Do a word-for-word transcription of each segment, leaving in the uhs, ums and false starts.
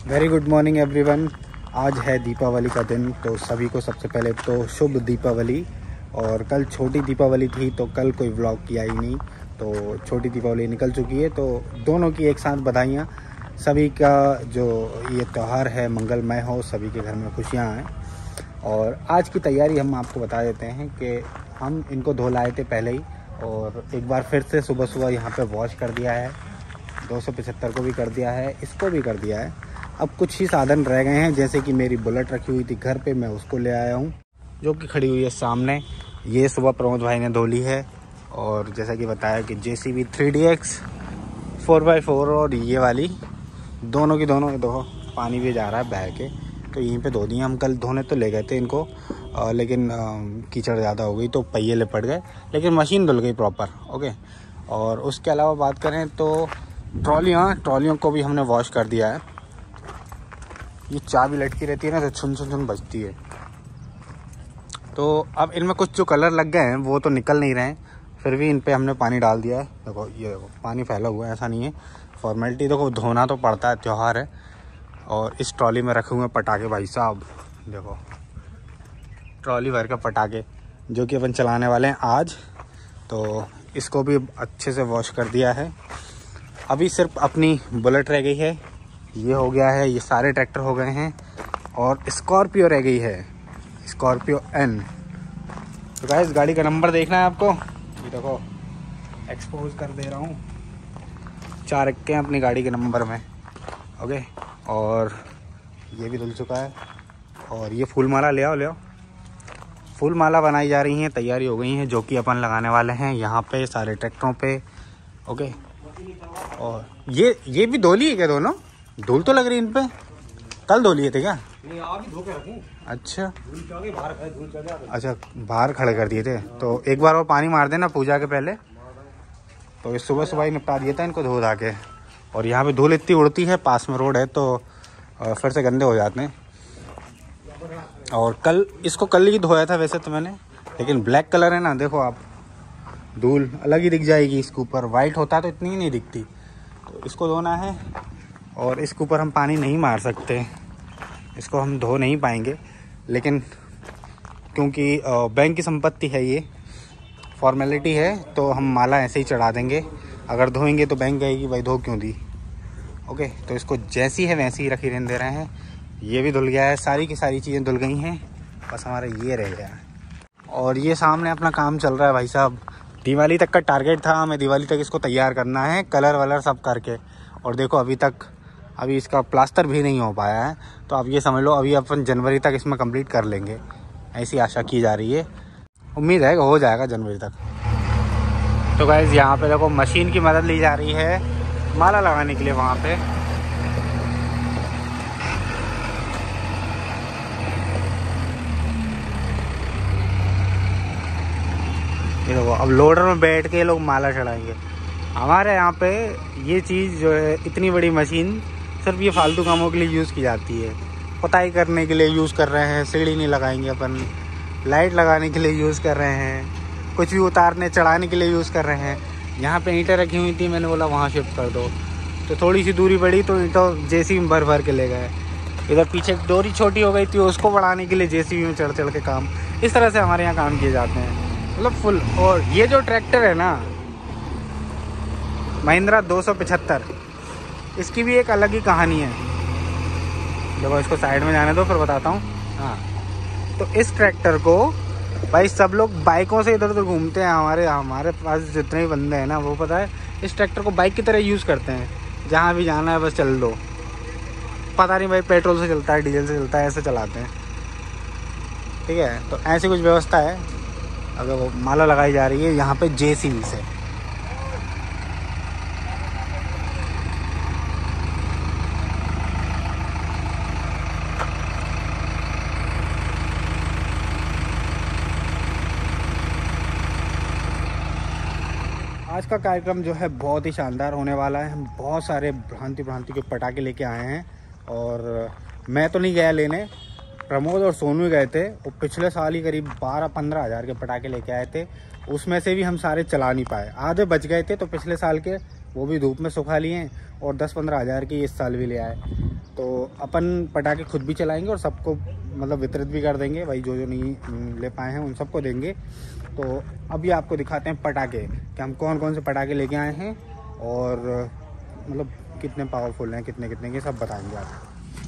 Very good morning everyone. आज है दीपावली का दिन, तो सभी को सबसे पहले तो शुभ दीपावली। और कल छोटी दीपावली थी तो कल कोई व्लॉग किया ही नहीं, तो छोटी दीपावली निकल चुकी है, तो दोनों की एक साथ बधाइयाँ। सभी का जो ये त्यौहार है मंगलमय हो, सभी के घर में खुशियाँ आएँ। और आज की तैयारी हम आपको बता देते हैं कि हम इनको धो लाए थे पहले ही, और एक बार फिर से सुबह सुबह यहाँ पे वॉश कर दिया है। दो सौ पचहत्तर को भी कर दिया है, इसको भी कर दिया है। अब कुछ ही साधन रह गए हैं, जैसे कि मेरी बुलेट रखी हुई थी घर पे, मैं उसको ले आया हूँ जो कि खड़ी हुई है सामने। ये सुबह प्रमोद भाई ने धो ली है। और जैसा कि बताया कि J C B three D X four by four और ये वाली दोनों की दोनों देखो पानी भी जा रहा है बह के, तो यहीं पे धो दिए। हम कल धोने तो ले गए थे इनको, आ, लेकिन आ, कीचड़ ज़्यादा हो गई तो पहिए लिपट गए, लेकिन मशीन धुल गई प्रॉपर। ओके। और उसके अलावा बात करें तो ट्रॉलियाँ ट्रॉलियों को भी हमने वॉश कर दिया है। ये चाबी लटकी रहती है ना, तो छुन छुन छुन बजती है। तो अब इनमें कुछ जो कलर लग गए हैं वो तो निकल नहीं रहे हैं, फिर भी इन पे हमने पानी डाल दिया है। देखो ये देखो पानी फैला हुआ है, ऐसा नहीं है फॉर्मेलिटी, देखो धोना तो पड़ता है, त्यौहार है। और इस ट्रॉली में रखे हुए हैं पटाखे भाई साहब, देखो ट्रॉली भर के पटाखे जो कि अपन चलाने वाले हैं आज। तो इसको भी अच्छे से वॉश कर दिया है। अभी सिर्फ अपनी बुलेट रह गई है, ये हो गया है, ये सारे ट्रैक्टर हो गए हैं, और स्कॉर्पियो रह गई है, स्कॉर्पियो एन। तो गाइस गाड़ी का नंबर देखना है आपको, ये देखो एक्सपोज कर दे रहा हूँ, चार इक्के हैं अपनी गाड़ी के नंबर में। ओके। और ये भी धुल चुका है। और ये फूल माला ले आओ ले आओ फूल माला बनाई जा रही हैं, तैयारी हो गई हैं, जो कि अपन लगाने वाले हैं यहाँ पे सारे ट्रैक्टरों पे। ओके। और ये ये भी धो लिए क्या दोनों? धूल तो लग रही इन पे, कल धो लिए थे क्या? नहीं, आज धो के रखूं। अच्छा अच्छा, बाहर खड़े कर दिए थे, तो एक बार और पानी मार देना पूजा के पहले। तो इस सुबह सुबह ही निपटा दिया था इनको धो धा के। और यहाँ पे धूल इतनी उड़ती है, पास में रोड है, तो फिर से गंदे हो जाते हैं। और कल इसको कल ही धोया था वैसे तो मैंने, लेकिन ब्लैक कलर है ना, देखो आप धूल अलग ही दिख जाएगी इसके ऊपर। वाइट होता तो इतनी ही नहीं दिखती। तो इसको धोना है, और इसके ऊपर हम पानी नहीं मार सकते, इसको हम धो नहीं पाएंगे। लेकिन क्योंकि बैंक की संपत्ति है, ये फॉर्मेलिटी है, तो हम माला ऐसे ही चढ़ा देंगे। अगर धोएंगे तो बैंक कहेगी भाई धो क्यों दी। ओके। तो इसको जैसी है वैसी ही रखी रहने दे रहे हैं। ये भी धुल गया है, सारी की सारी चीज़ें धुल गई हैं, बस हमारा ये रह गया है। और ये सामने अपना काम चल रहा है भाई साहब। दिवाली तक का टारगेट था, हमें दिवाली तक इसको तैयार करना है, कलर वलर सब करके। और देखो अभी तक अभी इसका प्लास्टर भी नहीं हो पाया है, तो अब ये समझ लो अभी अपन जनवरी तक इसमें कंप्लीट कर लेंगे, ऐसी आशा की जा रही है। उम्मीद है कि हो जाएगा जनवरी तक। तो गाइस यहाँ पे देखो मशीन की मदद ली जा रही है माला लगाने के लिए वहाँ पे। ये देखो अब लोडर में बैठ के लोग माला चढ़ाएंगे। हमारे यहाँ पे ये चीज़ जो है, इतनी बड़ी मशीन सिर्फ ये फालतू कामों के लिए यूज़ की जाती है। पुताई करने के लिए यूज़ कर रहे हैं, सीढ़ी नहीं लगाएंगे अपन, लाइट लगाने के लिए यूज़ कर रहे हैं, कुछ भी उतारने चढ़ाने के लिए यूज़ कर रहे हैं। यहाँ पे ईंटें रखी हुई थी, मैंने बोला वहाँ शिफ्ट कर दो, तो थोड़ी सी दूरी बढ़ी तो ईंटों जेसीबी में भर भर के ले गए। इधर पीछे डोरी छोटी हो गई थी, उसको बढ़ाने के लिए जेसीबी में चढ़ चढ़ के काम, इस तरह से हमारे यहाँ काम किए जाते हैं, मतलब फुल। और ये जो ट्रैक्टर है ना महिंद्रा दो सौ पचहत्तर, इसकी भी एक अलग ही कहानी है। देखो इसको साइड में जाने दो, फिर बताता हूँ। हाँ, तो इस ट्रैक्टर को भाई सब लोग बाइकों से इधर उधर घूमते हैं। हमारे हमारे पास जितने भी बंदे हैं ना, वो पता है इस ट्रैक्टर को बाइक की तरह यूज़ करते हैं, जहाँ भी जाना है बस चल दो। पता नहीं भाई पेट्रोल से चलता है डीजल से चलता है, ऐसे चलाते हैं। ठीक है, तो ऐसी कुछ व्यवस्था है। अगर वो माला लगाई जा रही है यहाँ पे जे सी बी से। आज का कार्यक्रम जो है बहुत ही शानदार होने वाला है। हम बहुत सारे भांति भांति के पटाखे लेके आए हैं, और मैं तो नहीं गया लेने, प्रमोद और सोनू गए थे। वो पिछले साल ही करीब बारह पंद्रह हज़ार के पटाखे लेके आए थे, उसमें से भी हम सारे चला नहीं पाए, आधे बच गए थे। तो पिछले साल के वो भी धूप में सुखा लिए हैं, और दस पंद्रह हज़ार की इस साल भी ले आए। तो अपन पटाखे खुद भी चलाएंगे और सबको मतलब वितरित भी कर देंगे भाई, जो जो नहीं ले पाए हैं उन सबको देंगे। तो अभी आपको दिखाते हैं पटाखे कि हम कौन कौन से पटाखे लेके आए हैं, और मतलब कितने पावरफुल हैं, कितने कितने के सब बताएंगे आप।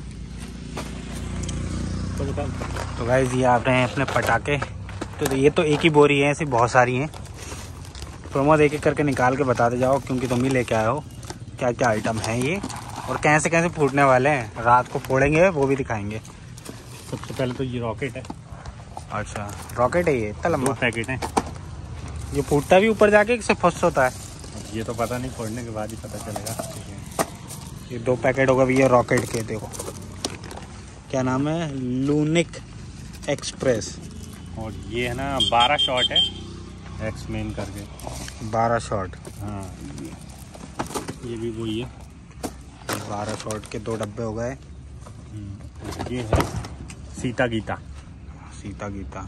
तो गाइस ये आप रहे हैं अपने पटाखे। तो ये तो एक ही बोरी है, ऐसी बहुत सारी हैं। प्रमोद एक एक करके निकाल के बताते जाओ, क्योंकि तुम ही लेके आए हो क्या क्या आइटम है ये, और कैसे कैसे फूटने वाले हैं। रात को फोड़ेंगे वो भी दिखाएंगे। सबसे पहले तो ये रॉकेट है। अच्छा रॉकेट है ये, इतना लंबा पैकेट है। ये फूटता भी ऊपर जाके कि सिर्फ फुस होता है? ये तो पता नहीं, फोड़ने के बाद ही पता चलेगा। ये दो पैकेट होगा भैया रॉकेट के। देखो क्या नाम है, लूनिक एक्सप्रेस। और ये है ना बारह शॉट है, एक्स मेन करके बारह शॉट। हाँ ये भी वही है, बारह शॉट के दो डब्बे हो गए। ये है सीता गीता। सीता गीता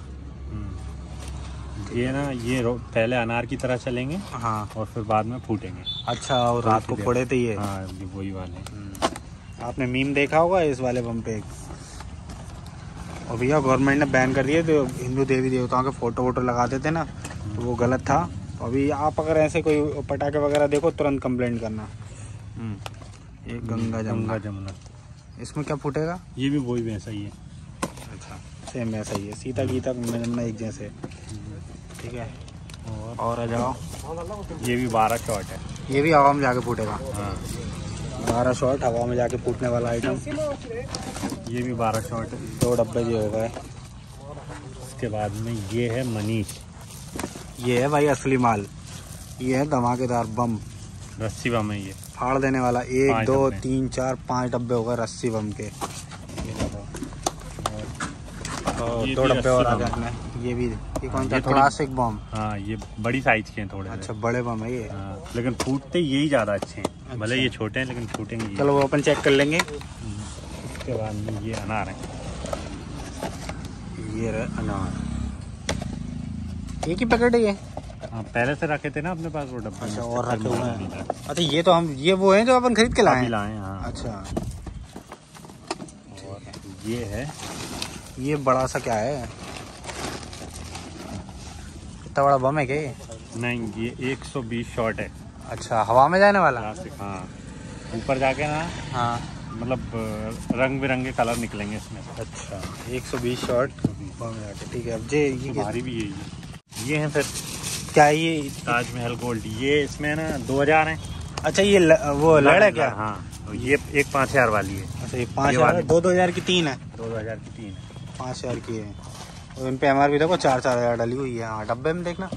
ये ना, ये पहले अनार की तरह चलेंगे, हाँ, और फिर बाद में फूटेंगे। अच्छा, और रात को फोड़े थे ये? हाँ ये वही वाले। आपने मीम देखा होगा इस वाले बम पे। और भैया गवर्नमेंट ने बैन कर दिए, तो हिंदू देवी देवताओं के फोटो वोटो लगाते थे ना, तो वो गलत था। तो अभी आप अगर ऐसे कोई पटाखे वगैरह देखो तुरंत कंप्लेंट करना। ये गंगा जमुना जमुना इसमें क्या फूटेगा? ये भी वही वैसा ही है। अच्छा सेम वैसा ही है, सीता गीता में एक जैसे। ठीक है, और, और आ जाओ। ये भी बारह शॉट है, ये भी हवा में जाके फूटेगा। हाँ बारह शॉट हवा में जाके फूटने वाला आइटम। ये भी बारह शॉट है, दो डब्बे जो हो गए। उसके बाद में ये है मनीष। ये है भाई असली माल, ये है धमाकेदार बम, रस्सी बम है ये, फाड़ देने वाला। एक दो तीन चार पाँच डब्बे हो गए रस्सी बम के। ये दो डब्बे और आ गए अपने। ये भी, ये कौन सा क्लासिक बम? हाँ ये बड़ी साइज के हैं थोड़े। अच्छा बड़े बम है ये। हाँ, लेकिन फूटते यही ज़्यादा अच्छे हैं। अच्छा। भले ये छोटे हैं लेकिन फूटेंगे। चलो वो अपन चेक कर लेंगे। उसके बाद में ये अनार है। ये रहे अनार, एक ही पैकेट है ये? हाँ पहले से रखे थे ना अपने पास वो डब्बे। अच्छा और रखे हुए हैं। अच्छा ये तो हम, ये वो हैं जो अपन खरीद के लाए लाए हैं। हाँ अच्छा। और ये है, ये बड़ा सा क्या है, इतना बड़ा बम है क्या ये? नहीं ये एक सौ बीस शॉट है। अच्छा हवा में जाने वाला? हाँ ऊपर जाके ना, हाँ मतलब रंग बिरंगे कलर निकलेंगे इसमें। अच्छा एक सौ बीस शॉट हवा में जाके। ठीक है, अब जे ये हमारी भी यही है। ये है फिर क्या, ये ताजमहल गोल्ड। ये इसमें ना दो हजार है। अच्छा ये ल, वो लड़ है क्या? हाँ तो ये एक पाँच हजार वाली है। अच्छा ये पाँच हजार दो दो हजार की तीन है? दो दो हजार की तीन है, पाँच हजार की है। और इन पे एम आर पी देखो चार चार हजार डाली हुई है। हाँ डब्बे में देखना।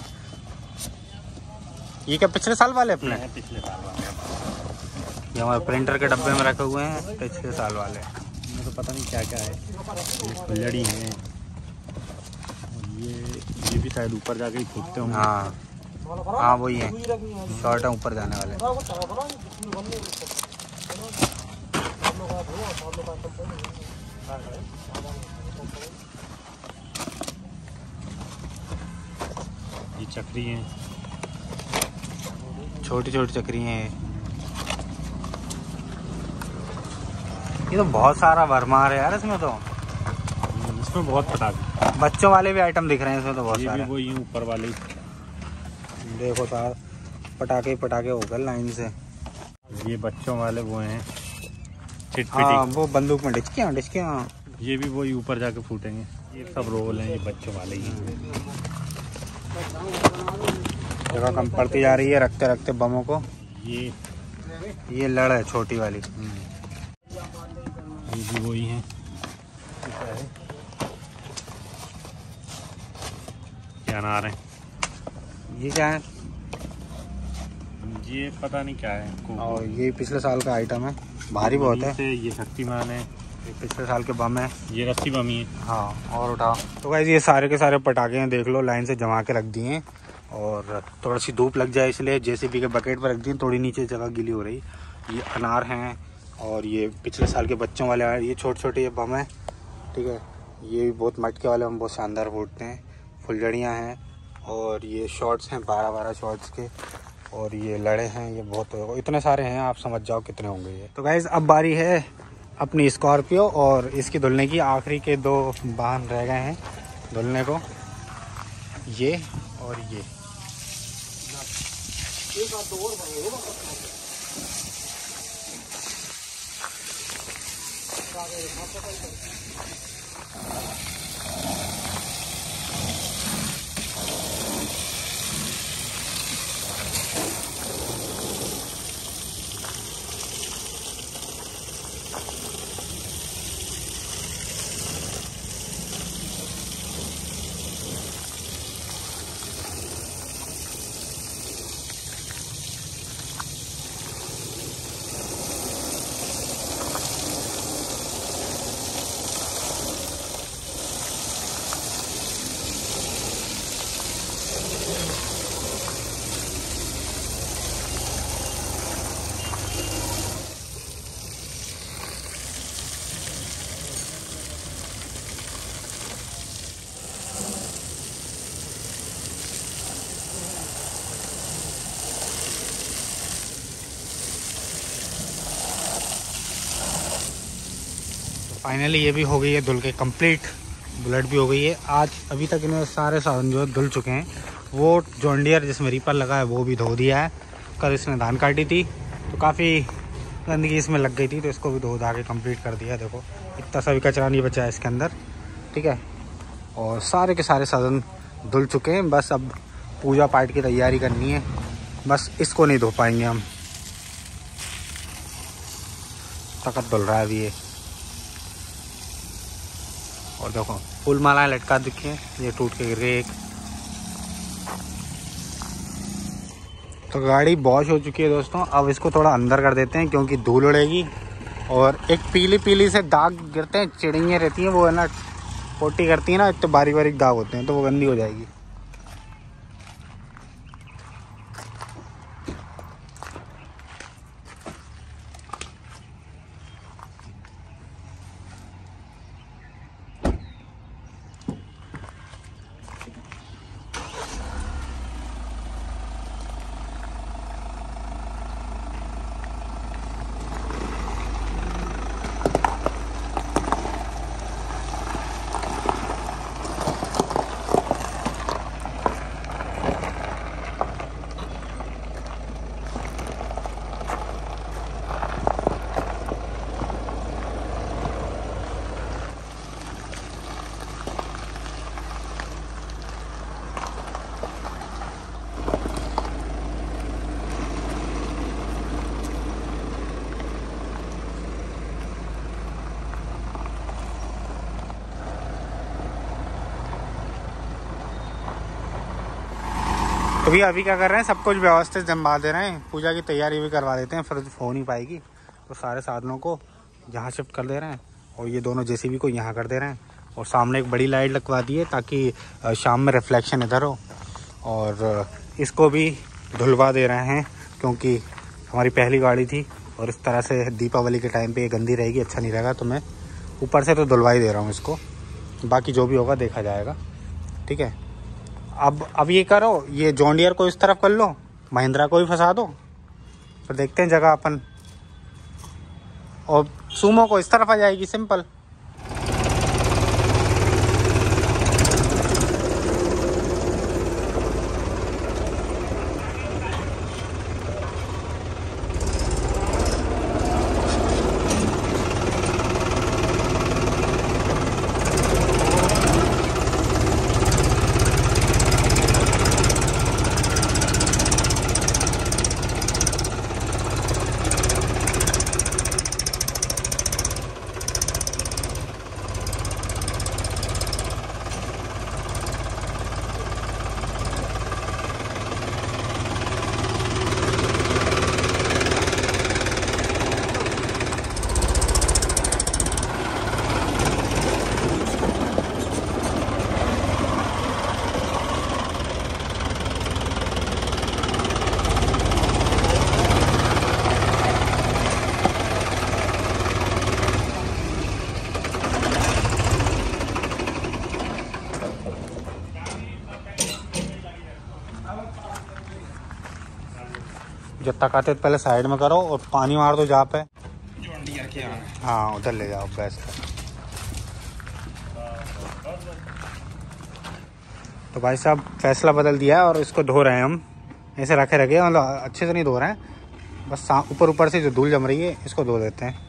ये क्या पिछले साल वाले अपने? पिछले साल वाले। ये हमारे प्रिंटर के डब्बे में रखे हुए हैं पिछले साल वाले। इनमें तो पता नहीं क्या क्या है, ये फुलझड़ी है, और ये ये भी शायद ऊपर जाके ही फूटते होंगे। हाँ हाँ वही है, शॉर्ट है ऊपर जाने वाले। ये चक्री है, छोटी छोटी चक्री हैं। ये तो बहुत सारा भरमार है यार इसमें। तो इसमें बहुत पटाखे, बच्चों वाले भी आइटम दिख रहे हैं इसमें तो बहुत ये सारे। भी वही है ऊपर वाले। देखो सार पटाखे पटाखे हो गए लाइन से। ये बच्चों वाले वो हैं हाँ, वो बंदूक में डिस्कियाँ डिस्कियाँ। ये भी वही ऊपर जाके फूटेंगे। ये सब रोल हैं, ये बच्चों वाले ही हैं। जगह कम पड़ती जा रही है रखते रखते बमों को। ये ये लड़ है छोटी वाली। ये भी वही है। क्या अनार है? ये क्या है? ये पता नहीं क्या है। और ये पिछले साल का आइटम है, भारी बहुत है। ये शक्तिमान है, ये पिछले साल के बम है। ये रस्सी बमी है। हाँ और उठाओ। तो गाइस ये सारे के सारे पटाखे हैं, देख लो लाइन से जमा के रख दिए हैं। और थोड़ा सी धूप लग जाए इसलिए जेसीबी के बकेट पर रख दिए, थोड़ी नीचे जगह गीली हो रही। ये अनार हैं, और ये पिछले साल के बच्चों वाले, ये छोटे छोटे ये बम है। ठीक है, ये भी बहुत मटके वाले बम, बहुत शानदार फूटते हैं। फुलझड़ियाँ हैं, और ये शॉर्ट्स हैं बारह बारह शॉर्ट्स के। और ये लड़े हैं, ये बहुत इतने सारे हैं, आप समझ जाओ कितने होंगे ये। तो गाइज़ अब बारी है अपनी स्कॉर्पियो और इसकी धुलने की। आखिरी के दो वाहन रह गए हैं धुलने को, ये और ये। फाइनली ये भी हो गई है धुल के कंप्लीट, बुलेट भी हो गई है। आज अभी तक इन्हें सारे साधन जो है धुल चुके हैं। वो जॉन डियर जिसमें रीपर लगा है वो भी धो दिया है। कल इसने धान काटी थी तो काफ़ी गंदगी इसमें लग गई थी, तो इसको भी धो धा के कम्प्लीट कर दिया। देखो इतना सा भी कचरा नहीं बचा है इसके अंदर, ठीक है। और सारे के सारे साधन धुल चुके हैं, बस अब पूजा पाठ की तैयारी करनी है। बस इसको नहीं धो पाएंगे हम, तखत धुल रहा है अभी ये। और देखो फूल मालाएं लटका दिखी हैं, ये टूट के गिर गई एक। तो गाड़ी वॉश हो चुकी है दोस्तों। अब इसको थोड़ा अंदर कर देते हैं क्योंकि धूल उड़ेगी। और एक पीली पीली से दाग गिरते हैं, चिड़ियाँ रहती हैं वो है ना, पोटी करती है ना, एक तो बारीक बारीक दाग होते हैं, तो वो गंदी हो जाएगी। तो भी अभी क्या कर रहे हैं, सब कुछ व्यवस्थित जमा दे रहे हैं, पूजा की तैयारी भी करवा देते हैं, फिर हो नहीं पाएगी। तो सारे साधनों को यहाँ शिफ्ट कर दे रहे हैं और ये दोनों जेसीबी को यहाँ कर दे रहे हैं। और सामने एक बड़ी लाइट लगवा दी है ताकि शाम में रिफ्लेक्शन इधर हो। और इसको भी धुलवा दे रहे हैं क्योंकि हमारी पहली गाड़ी थी और इस तरह से दीपावली के टाइम पे ये गंदी रहेगी, अच्छा नहीं रहेगा। तो मैं ऊपर से तो धुलवा ही दे रहा हूँ इसको, बाकी जो भी होगा देखा जाएगा, ठीक है। अब अब ये करो, ये जॉन डियर को इस तरफ कर लो, महिंद्रा को भी फंसा दो, फिर देखते हैं जगह अपन। और सूमो को इस तरफ आ जाएगी, सिंपल। जब तक आते पहले साइड में करो और पानी मार दो जहाँ पे। हाँ उधर ले जाओ बेस्ट है। तो भाई साहब फैसला बदल दिया है और इसको धो रहे हैं हम। ऐसे रखे रखे मतलब अच्छे से नहीं धो रहे हैं, बस ऊपर ऊपर से जो धूल जम रही है इसको धो देते हैं।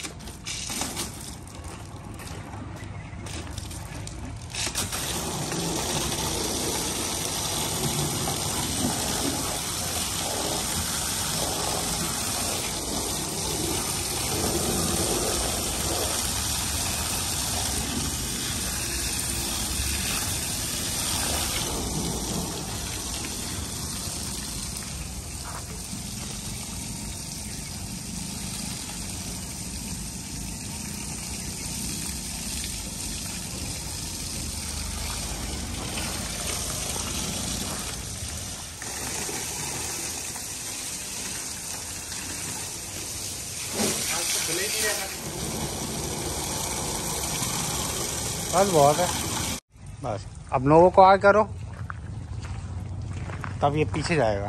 बस बहुत है, बस अब नोवो को आगे करो तब ये पीछे जाएगा।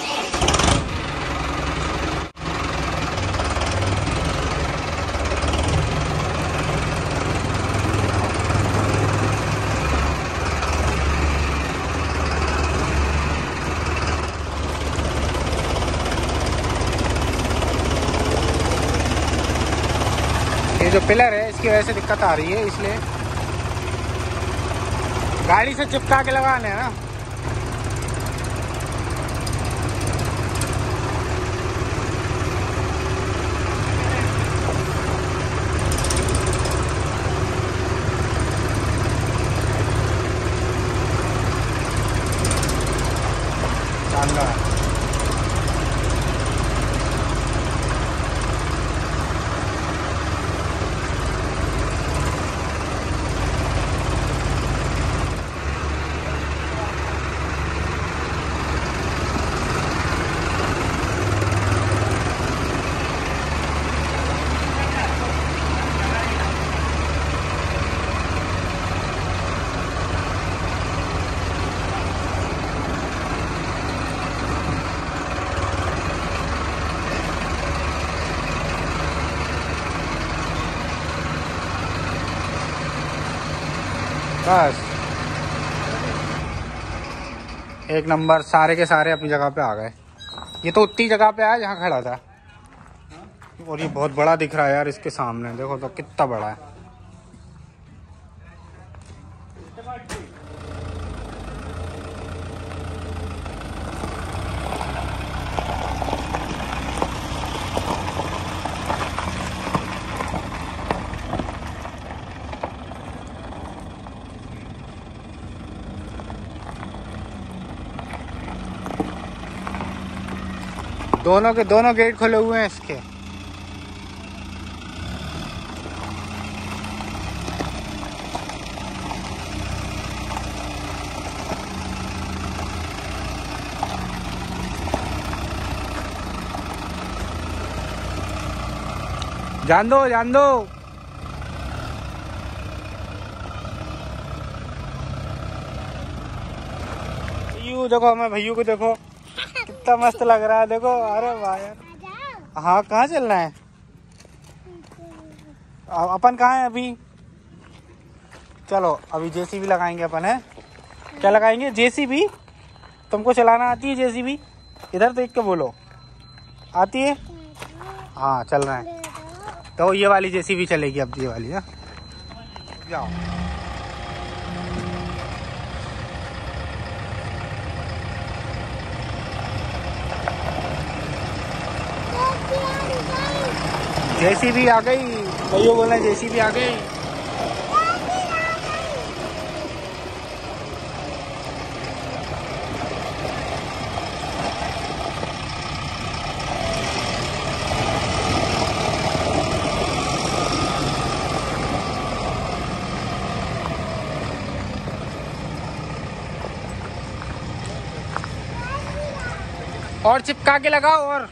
ये जो पिलर है इसकी वजह से दिक्कत आ रही है, इसलिए गाड़ी से चिपका के लगाने हैं ना। शानदार। बस एक नंबर, सारे के सारे अपनी जगह पे आ गए। ये तो उतनी जगह पे आया जहाँ खड़ा था, और ये बहुत बड़ा दिख रहा है यार इसके सामने, देखो तो कितना बड़ा है। दोनों के दोनों गेट खुले हुए हैं इसके। जान दो जान दो। भैयू देखो, हमें भैयू को देखो कितना मस्त लग रहा है, देखो। अरे वाह यार। हाँ कहाँ चलना है? अपन कहाँ है अभी? चलो अभी जेसीबी लगाएंगे अपन, है क्या लगाएंगे? जेसीबी। तुमको चलाना आती है जेसीबी? इधर देख के बोलो, आती है? हाँ चल रहा है। तो ये वाली जेसीबी चलेगी अब, ये वाली। ना जाओ। जेसीबी आ गई, भैया बोल रहे हैं जेसीबी आ गई। और चिपका के लगाओ। और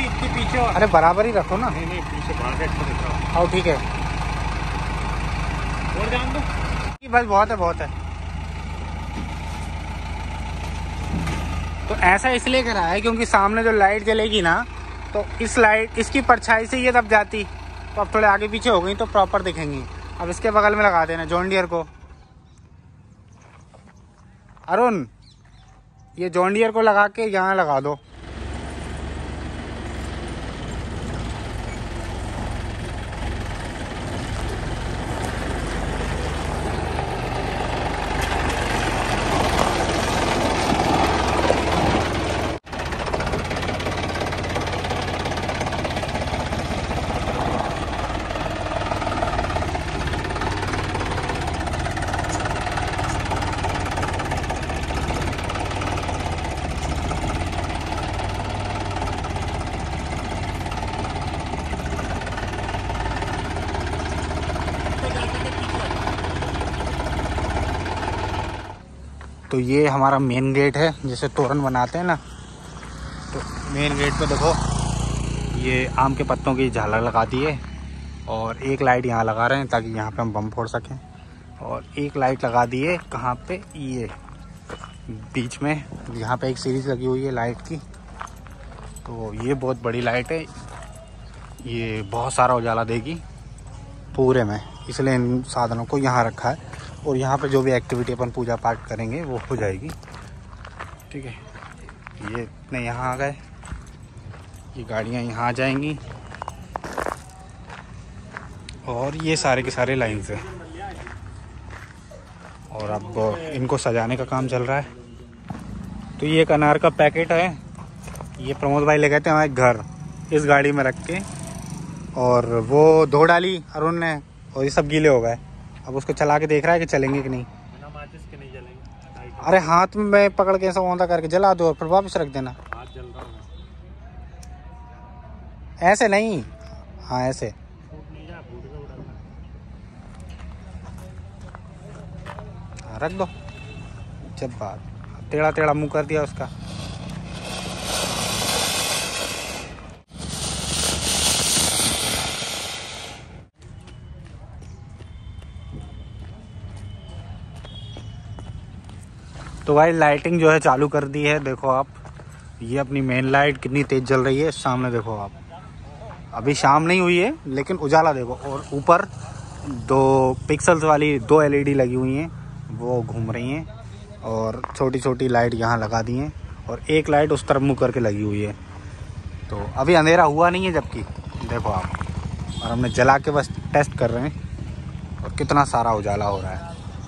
इसके पीछे। अरे बराबर ही रखो ना। नहीं नहीं पीछे बाहर से अच्छा दिख रहा। आओ ठीक है। और जान दो बस बहुत है बहुत है। तो ऐसा इसलिए करा है क्योंकि सामने जो लाइट जलेगी ना, तो इस लाइट इसकी परछाई से ये दब जाती, तो अब थोड़े आगे पीछे हो गई तो प्रॉपर दिखेंगी। अब इसके बगल में लगा देना जॉन डियर को। अरुण ये जॉन डियर को लगा के यहाँ लगा दो। तो ये हमारा मेन गेट है, जैसे तोरण बनाते हैं ना, तो मेन गेट पे देखो ये आम के पत्तों की झालर लगा दी है, और एक लाइट यहाँ लगा रहे हैं ताकि यहाँ पे हम बम फोड़ सकें, और एक लाइट लगा दी है कहाँ पे, ये बीच में, यहाँ पे एक सीरीज लगी हुई है लाइट की। तो ये बहुत बड़ी लाइट है, ये बहुत सारा उजाला देगी पूरे में, इसलिए इन साधनों को यहाँ रखा है। और यहाँ पे जो भी एक्टिविटी अपन पूजा पाठ करेंगे वो हो जाएगी। ठीक है, ये इतने यहाँ आ गए, ये गाड़ियाँ यहाँ आ जाएंगी, और ये सारे के सारे लाइन से। और अब इनको सजाने का काम चल रहा है। तो ये एक अनार का पैकेट है, ये प्रमोद भाई ले गए थे हमारे घर इस गाड़ी में रख के, और वो धो डाली अरुण ने, और ये सब गीले हो गए। अब उसको चला के देख रहा है कि चलेंगे कि नहीं। बिना माचिस के नहीं जलेंगे। अरे हाथ में पकड़ के ऐसा औंधा करके जला दो और फिर वापस रख देना। हाथ जल रहा होगा। ऐसे नहीं, हाँ ऐसे। नहीं जा, फूट के उड़ाना। हाँ, रख दो। जब बात टेढ़ा टेढ़ा मुंह कर दिया उसका। तो भाई लाइटिंग जो है चालू कर दी है, देखो आप, ये अपनी मेन लाइट कितनी तेज जल रही है सामने, देखो आप। अभी शाम नहीं हुई है लेकिन उजाला देखो, और ऊपर दो पिक्सल्स वाली दो एलईडी लगी हुई हैं, वो घूम रही हैं, और छोटी छोटी लाइट यहाँ लगा दी हैं, और एक लाइट उस तरफ मुँह करके लगी हुई है। तो अभी अंधेरा हुआ नहीं है, जबकि देखो आप, और हमने जला के बस टेस्ट कर रहे हैं, और कितना सारा उजाला हो रहा है।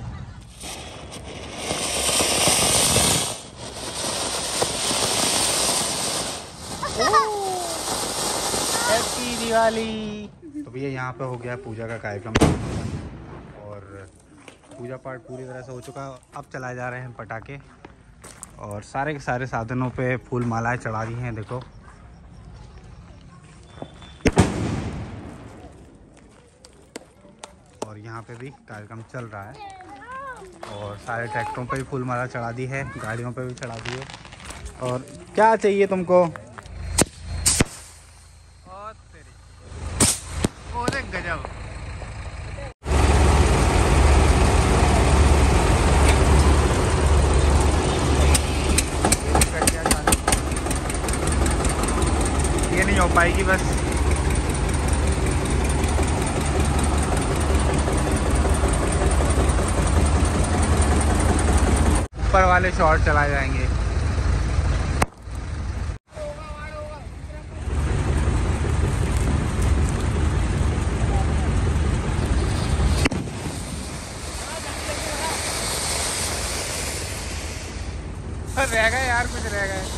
हैप्पी दिवाली। तो भैया यहाँ पे हो गया पूजा का कार्यक्रम, और पूजा पाठ पूरी तरह से हो चुका। अब चलाए जा रहे हैं पटाखे, और सारे के सारे साधनों पे फूल मालाएं चढ़ा दी हैं, देखो। और यहाँ पे भी कार्यक्रम चल रहा है, और सारे ट्रैक्टरों पे भी फूल माला चढ़ा दी है, गाड़ियों पे भी चढ़ा दी है। और क्या चाहिए तुमको? गजब। ये नहीं हो पाएगी बस। ऊपर वाले शॉट चलाए जाएंगे। रह गए यार, कुछ रह गए।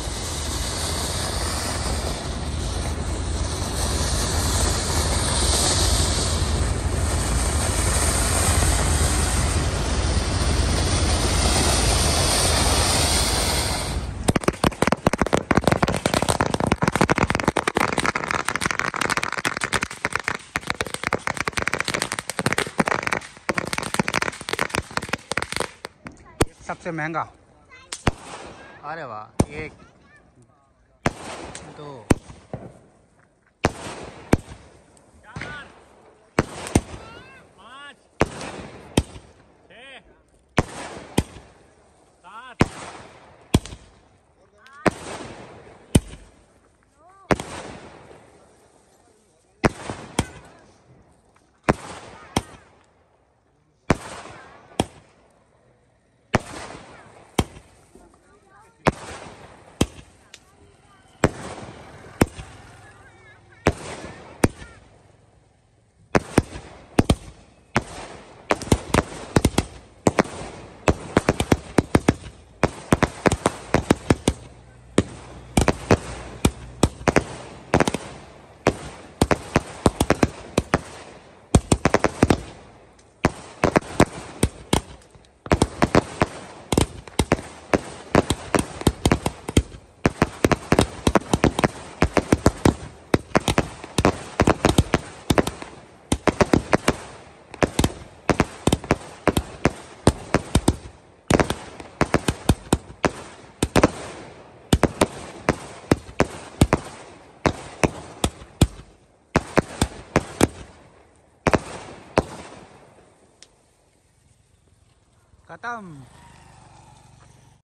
सबसे महंगा, अरे वाह, एक दो खत्म।